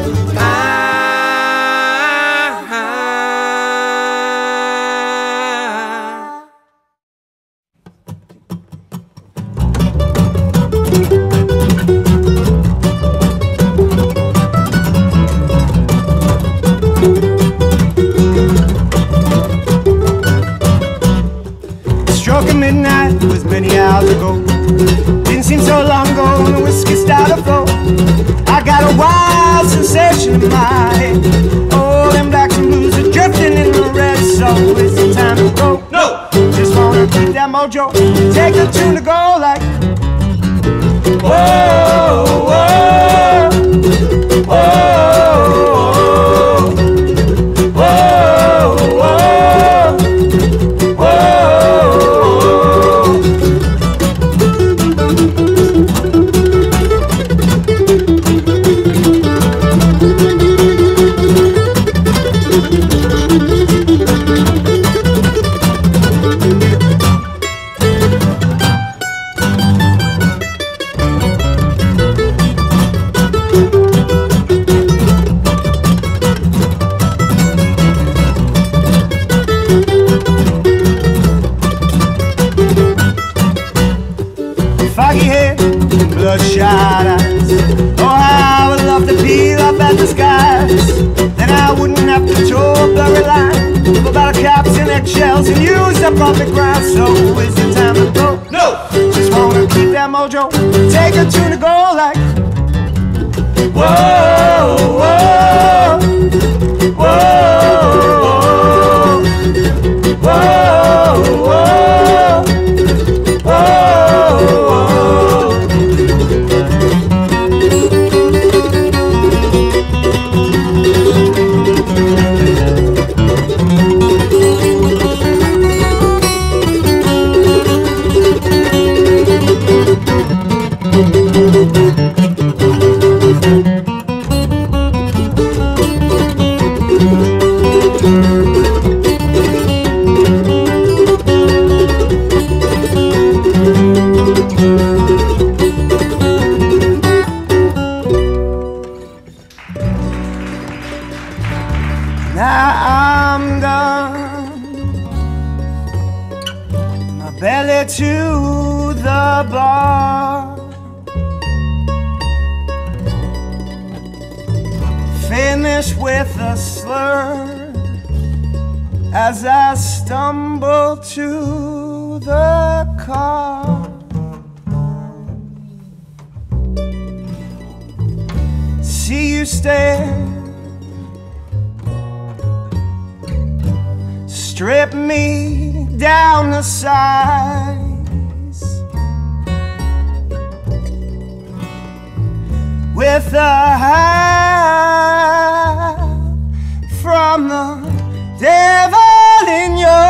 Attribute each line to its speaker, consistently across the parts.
Speaker 1: Struck at midnight, was many hours ago. Didn't seem so long ago when the whiskey started to flow. I got a wild sensation in my head. Oh, them blacks and blues are drifting in the red. So is it time to go? No! Just wanna keep that mojo. Take the tune to go like whoa, whoa, whoa. Foggy hair, bloodshot eyes. Oh, how I would love to peel up at the skies. Then I wouldn't have to toe a blurry line of about cops and eggshells and use up all the ground. So is it time to go? No! Just wanna keep that mojo. Take a tune to go like whoa, whoa, whoa, whoa, whoa, whoa. Now I'm done, my belly to the bar, finished with a slur as I stumble to the car. See you stare, strip me down to size, with a high from the devil in your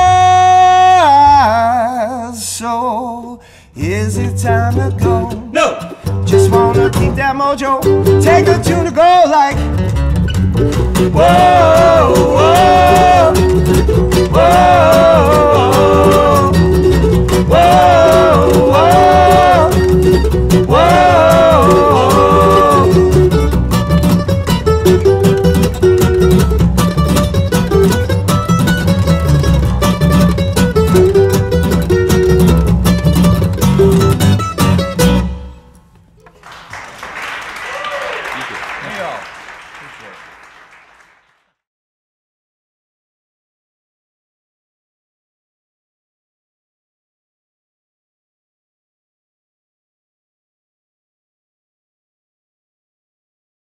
Speaker 1: eyes. So is it time to go? No! Just wanna keep that mojo. Take a tune to go like whoa, whoa, whoa, whoa, whoa, whoa.
Speaker 2: Thank you. Hey, y'all. Appreciate it.